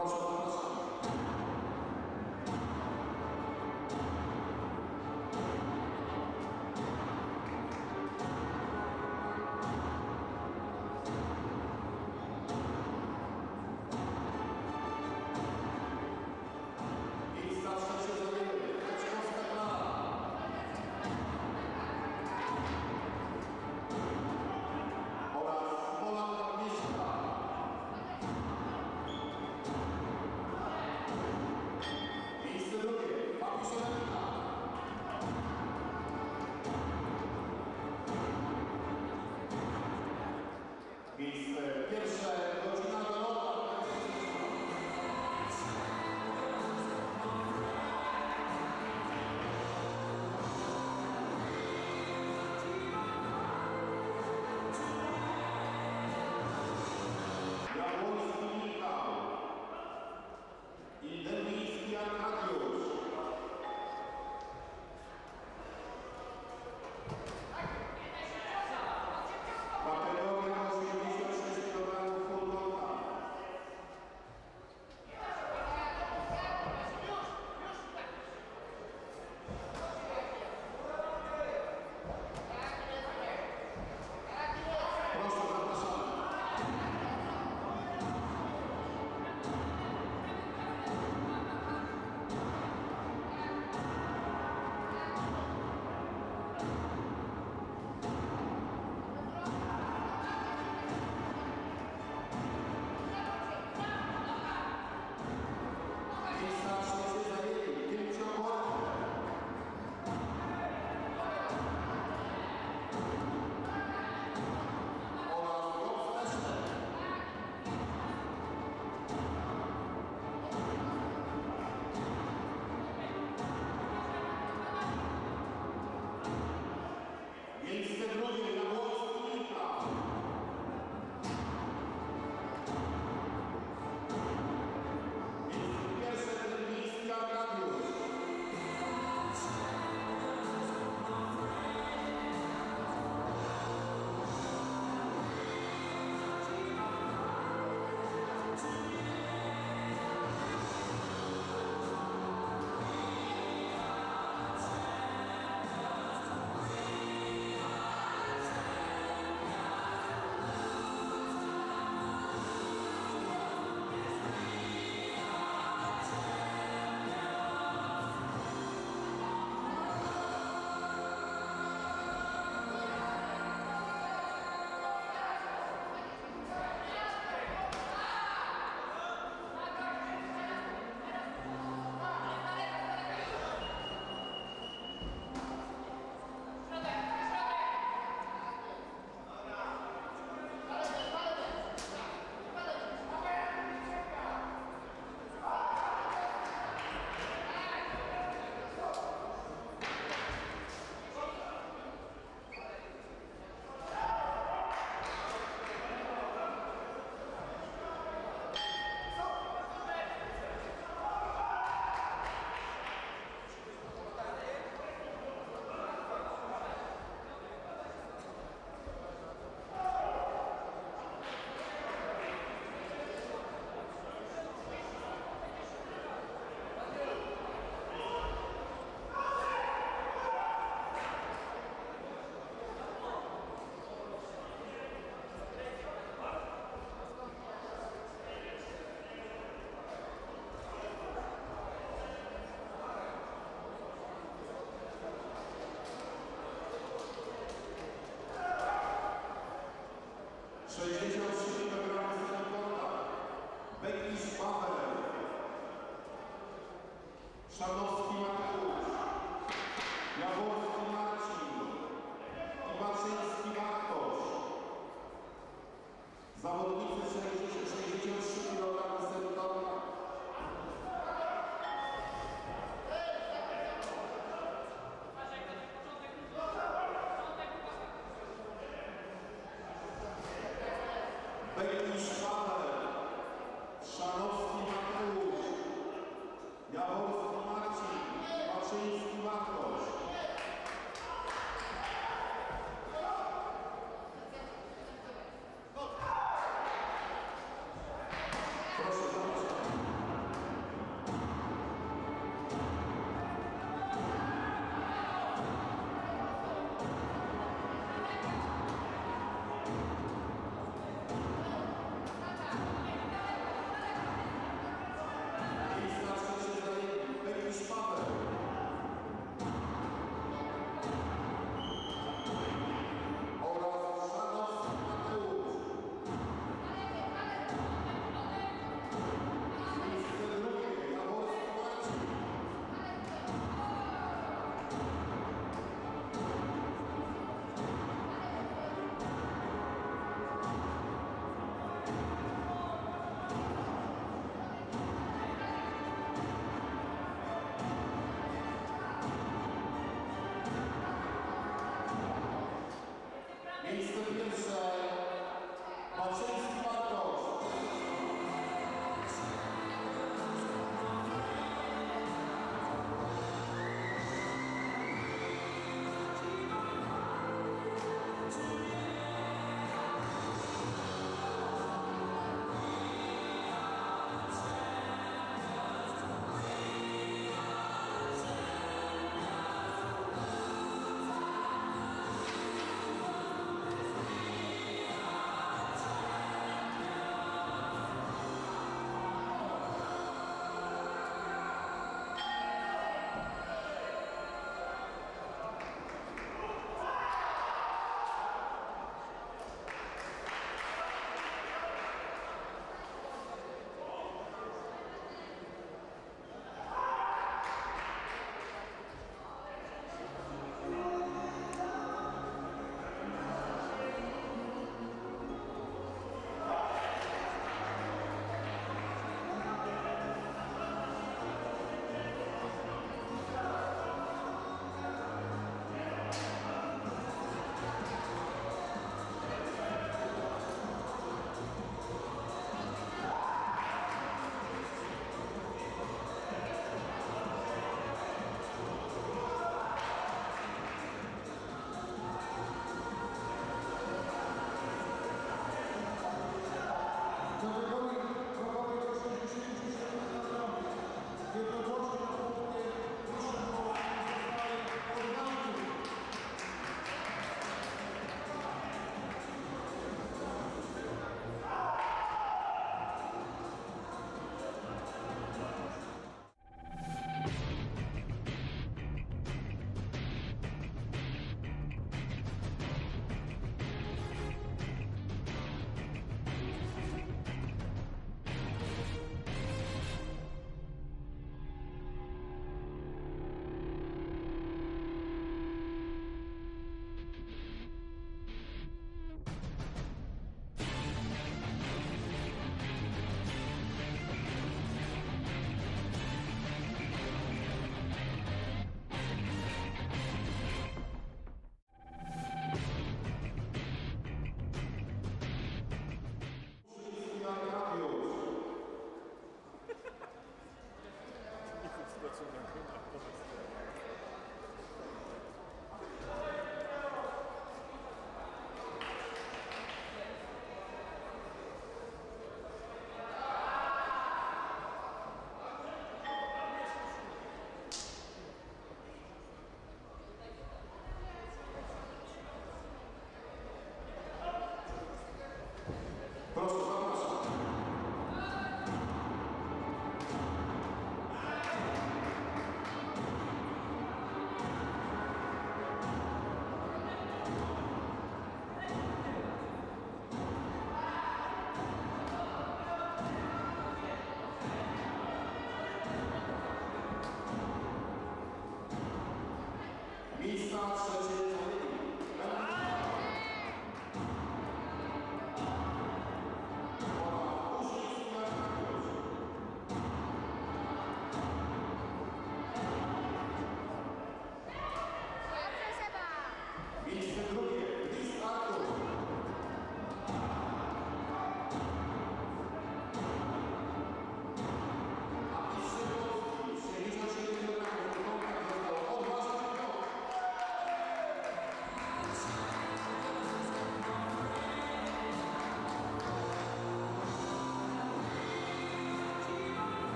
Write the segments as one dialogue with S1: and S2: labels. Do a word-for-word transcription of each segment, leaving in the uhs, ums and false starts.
S1: Proszę o zapraszanie. I starsze się zrobiły. Polska gra. Oraz Pola Agnieszka.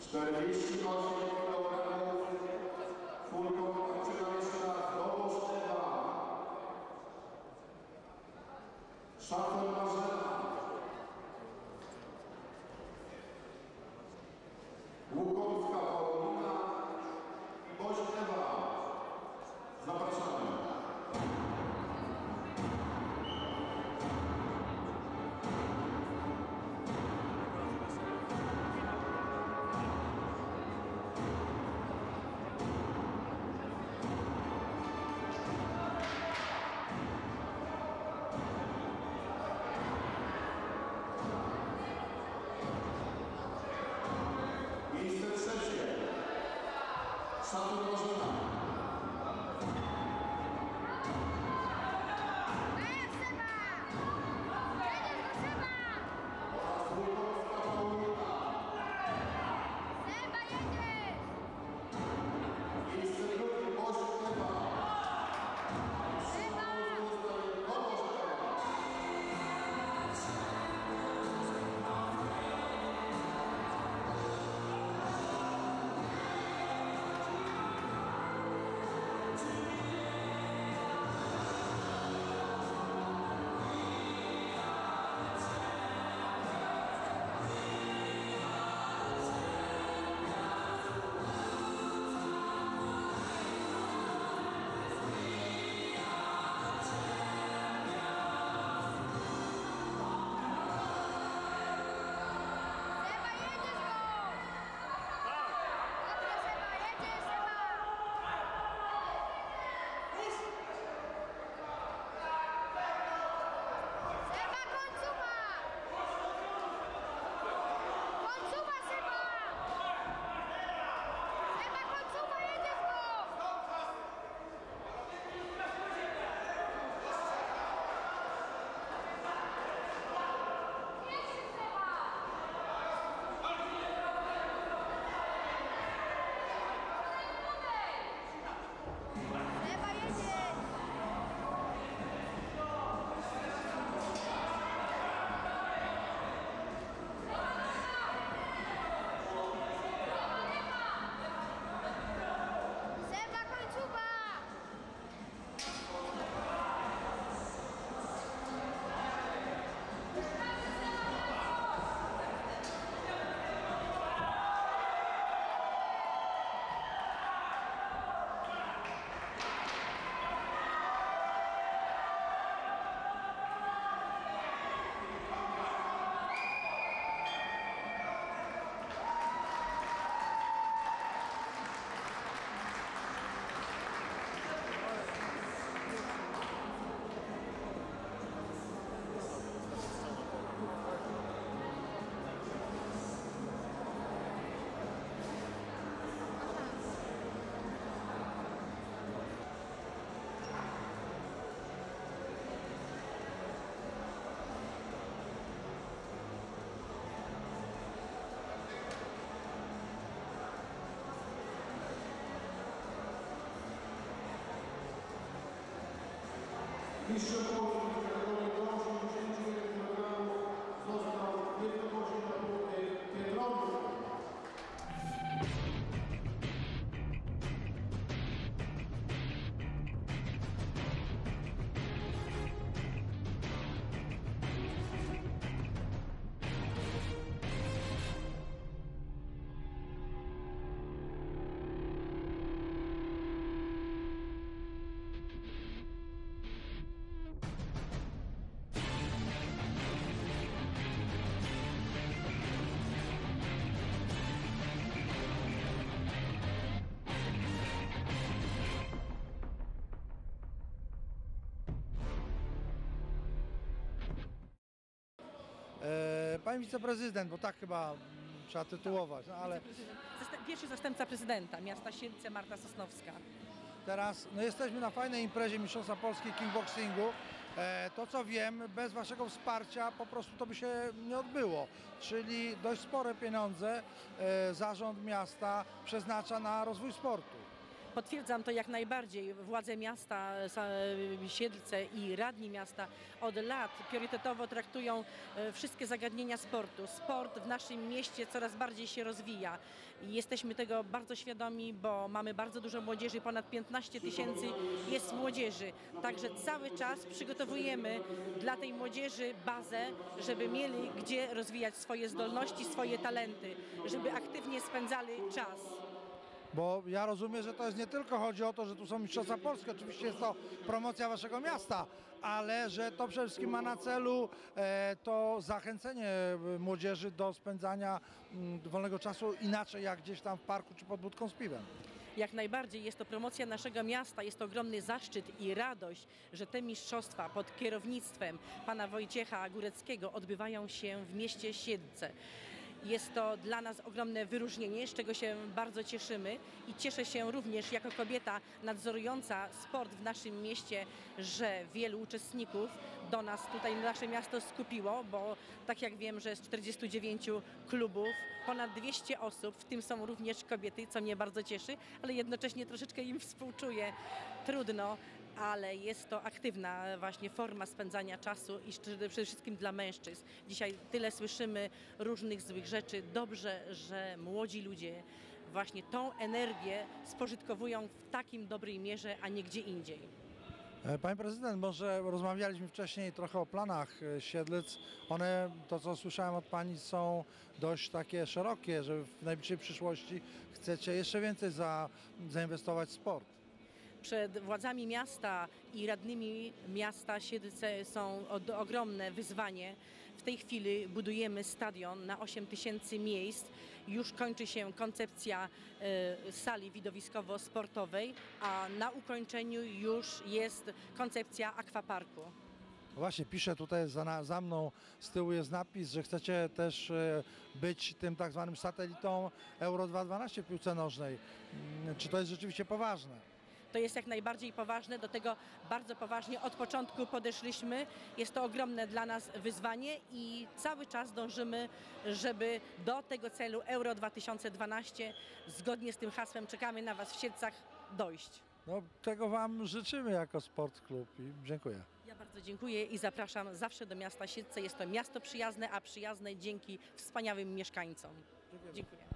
S1: czterdzieści osiem kilogramów. Czwórką zaczynam jeszcze raz. Dobosz Ewa. Szafer Marzena. Łukomska Paulina i Boś Ewa. Zapraszamy. Miejsce trzecie. Szafer Marzena. Mistrzem Polski w kategorii do osiemdziesięciu jeden kilogramów został w wielkości na Pietrowcu.
S2: Pani wiceprezydent, bo tak chyba trzeba tytułować, no ale
S3: Pierwszy zastępca prezydenta miasta Siedlce, Marta Sosnowska.
S2: teraz no jesteśmy na fajnej imprezie Mistrzostwa Polski kickboxingu. E, to co wiem, bez waszego wsparcia po prostu to by się nie odbyło, czyli dość spore pieniądze e, zarząd miasta przeznacza na rozwój sportu.
S3: Potwierdzam to jak najbardziej. Władze miasta, sa- Siedlce i radni miasta od lat priorytetowo traktują e, wszystkie zagadnienia sportu. Sport w naszym mieście coraz bardziej się rozwija. I jesteśmy tego bardzo świadomi, bo mamy bardzo dużo młodzieży, ponad piętnaście tysięcy jest młodzieży. Także cały czas przygotowujemy dla tej młodzieży bazę, żeby mieli gdzie rozwijać swoje zdolności, swoje talenty, żeby aktywnie spędzali czas.
S2: Bo ja rozumiem, że to jest nie tylko chodzi o to, że tu są Mistrzostwa Polskie, oczywiście jest to promocja waszego miasta, ale że to przede wszystkim ma na celu e, to zachęcenie e, młodzieży do spędzania mm, wolnego czasu inaczej jak gdzieś tam w parku czy pod budką z piwem.
S3: Jak najbardziej jest to promocja naszego miasta, jest to ogromny zaszczyt i radość, że te mistrzostwa pod kierownictwem pana Wojciecha Góreckiego odbywają się w mieście Siedlce. Jest to dla nas ogromne wyróżnienie, z czego się bardzo cieszymy i cieszę się również jako kobieta nadzorująca sport w naszym mieście, że wielu uczestników do nas tutaj na nasze miasto skupiło, bo tak jak wiem, że z czterdziestu dziewięciu klubów ponad dwieście osób, w tym są również kobiety, co mnie bardzo cieszy, ale jednocześnie troszeczkę im współczuję. Trudno, ale jest to aktywna właśnie forma spędzania czasu i szczerze- przede wszystkim dla mężczyzn. Dzisiaj tyle słyszymy różnych złych rzeczy. Dobrze, że młodzi ludzie właśnie tą energię spożytkowują w takim dobrej mierze, a nie gdzie indziej.
S2: E, Pani prezydent, może rozmawialiśmy wcześniej trochę o planach e, Siedlec. One, to co słyszałem od pani, są dość takie szerokie, że w najbliższej przyszłości chcecie jeszcze więcej za, zainwestować w sport.
S3: Przed władzami miasta i radnymi miasta Siedlce są od, ogromne wyzwanie. W tej chwili budujemy stadion na osiem tysięcy miejsc. Już kończy się koncepcja e, sali widowiskowo-sportowej, a na ukończeniu już jest koncepcja akwaparku.
S2: Właśnie, piszę tutaj za, na- za mną, z tyłu jest napis, że chcecie też e, być tym tak zwanym satelitą Euro dwa tysiące dwanaście w piłce nożnej. Mm, Czy to jest rzeczywiście poważne?
S3: To jest jak najbardziej poważne, do tego bardzo poważnie od początku podeszliśmy. Jest to ogromne dla nas wyzwanie i cały czas dążymy, żeby do tego celu Euro dwa tysiące dwanaście zgodnie z tym hasłem "Czekamy na Was w Siedlcach" dojść.
S2: No, tego wam życzymy jako Sport Klub i dziękuję.
S3: Ja bardzo dziękuję i zapraszam zawsze do miasta Siedlce. Jest to miasto przyjazne, a przyjazne dzięki wspaniałym mieszkańcom. Dziękuję.